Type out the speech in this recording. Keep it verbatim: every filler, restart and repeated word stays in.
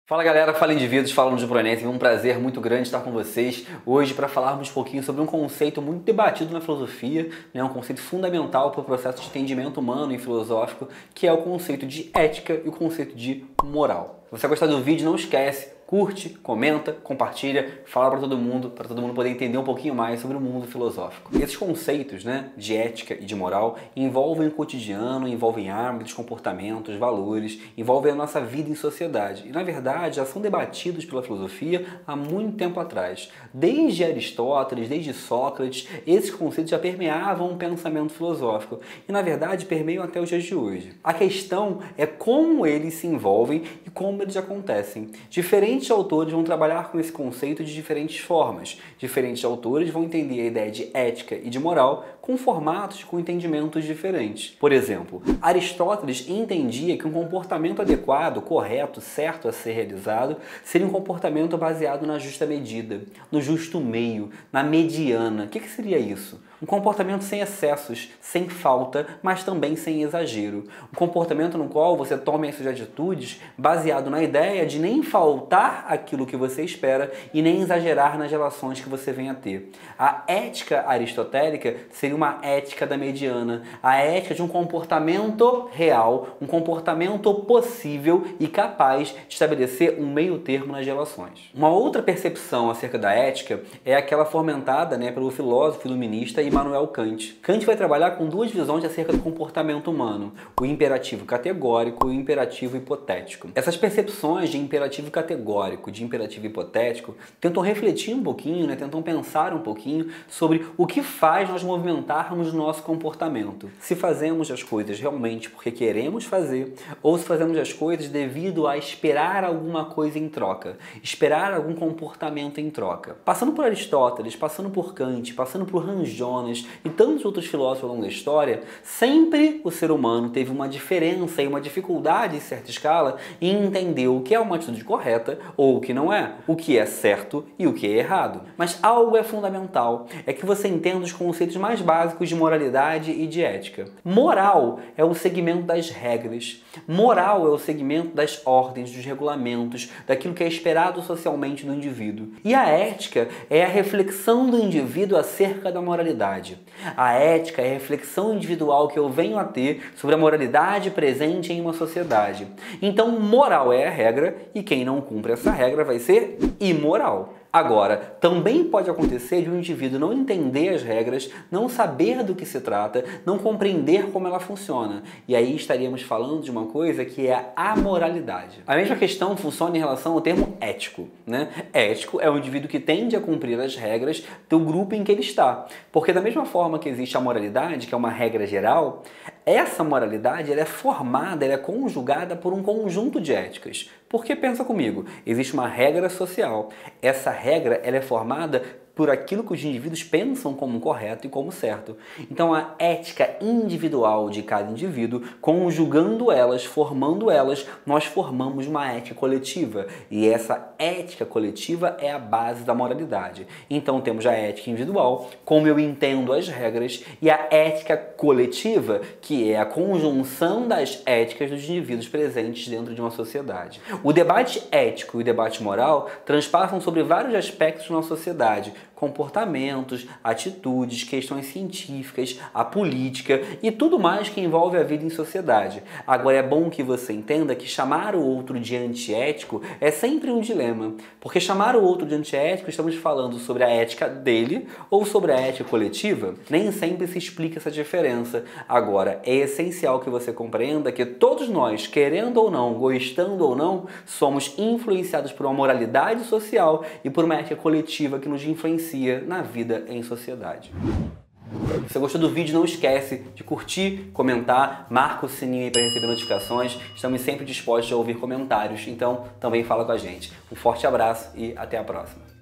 Fala galera, fala indivíduos, falando de Proenem, é um prazer muito grande estar com vocês hoje para falarmos um pouquinho sobre um conceito muito debatido na filosofia, né, um conceito fundamental para o processo de entendimento humano e filosófico, que é o conceito de ética e o conceito de moral. Se você gostar do vídeo, não esquece, curte, comenta, compartilha, fala para todo mundo, para todo mundo poder entender um pouquinho mais sobre o mundo filosófico. Esses conceitos, né, de ética e de moral envolvem o cotidiano, envolvem hábitos, comportamentos, valores, envolvem a nossa vida em sociedade. E na verdade já são debatidos pela filosofia há muito tempo atrás. Desde Aristóteles, desde Sócrates, esses conceitos já permeavam o pensamento filosófico e na verdade permeiam até os dias de hoje. A questão é como eles se envolvem e como eles acontecem. Diferente Diferentes autores vão trabalhar com esse conceito de diferentes formas. Diferentes autores vão entender a ideia de ética e de moral com formatos com entendimentos diferentes. Por exemplo, Aristóteles entendia que um comportamento adequado, correto, certo a ser realizado, seria um comportamento baseado na justa medida, no justo meio, na mediana. O que, que seria isso? Um comportamento sem excessos, sem falta, mas também sem exagero. Um comportamento no qual você tome essas atitudes baseado na ideia de nem faltar aquilo que você espera e nem exagerar nas relações que você venha a ter. A ética aristotélica seria uma ética da mediana, a ética de um comportamento real, um comportamento possível e capaz de estabelecer um meio termo nas relações. Uma outra percepção acerca da ética é aquela fomentada, né, pelo filósofo iluminista Immanuel Kant. Kant vai trabalhar com duas visões acerca do comportamento humano, o imperativo categórico e o imperativo hipotético. Essas percepções de imperativo categórico, de imperativo hipotético, tentam refletir um pouquinho, né, tentam pensar um pouquinho sobre o que faz nós movimentarmos o nosso comportamento. Se fazemos as coisas realmente porque queremos fazer ou se fazemos as coisas devido a esperar alguma coisa em troca, esperar algum comportamento em troca. Passando por Aristóteles, passando por Kant, passando por Hans Jonas e tantos outros filósofos ao longo da história, sempre o ser humano teve uma diferença e uma dificuldade em certa escala em entender o que é uma atitude correta ou o que não é, o que é certo e o que é errado. Mas algo é fundamental, é que você entenda os conceitos mais básicos de moralidade e de ética. Moral é o segmento das regras, moral é o segmento das ordens, dos regulamentos, daquilo que é esperado socialmente do indivíduo. E a ética é a reflexão do indivíduo acerca da moralidade. A ética é a reflexão individual que eu venho a ter sobre a moralidade presente em uma sociedade. Então, moral é a regra e quem não cumpre essa regra vai ser imoral. Agora, também pode acontecer de um indivíduo não entender as regras, não saber do que se trata, não compreender como ela funciona. E aí estaríamos falando de uma coisa que é a amoralidade. A mesma questão funciona em relação ao termo ético, né? Ético é o indivíduo que tende a cumprir as regras do grupo em que ele está. Porque da mesma forma que existe a moralidade, que é uma regra geral, essa moralidade ela é formada, ela é conjugada por um conjunto de éticas. Porque pensa comigo, existe uma regra social. Essa regra ela é formada por aquilo que os indivíduos pensam como correto e como certo. Então a ética individual de cada indivíduo, conjugando elas, formando elas, nós formamos uma ética coletiva. E essa ética coletiva é a base da moralidade. Então temos a ética individual, como eu entendo as regras, e a ética coletiva, que é a conjunção das éticas dos indivíduos presentes dentro de uma sociedade. O debate ético e o debate moral transpassam sobre vários aspectos da nossa sociedade, comportamentos, atitudes, questões científicas, a política e tudo mais que envolve a vida em sociedade. Agora é bom que você entenda que chamar o outro de antiético é sempre um dilema, porque chamar o outro de antiético estamos falando sobre a ética dele ou sobre a ética coletiva. Nem sempre se explica essa diferença. Agora é essencial que você compreenda que todos nós, querendo ou não, gostando ou não, somos influenciados por uma moralidade social e por uma ética coletiva que nos influencia na vida em sociedade. Se você gostou do vídeo, não esquece de curtir, comentar, marca o sininho aí para receber notificações. Estamos sempre dispostos a ouvir comentários, então também fala com a gente. Um forte abraço e até a próxima.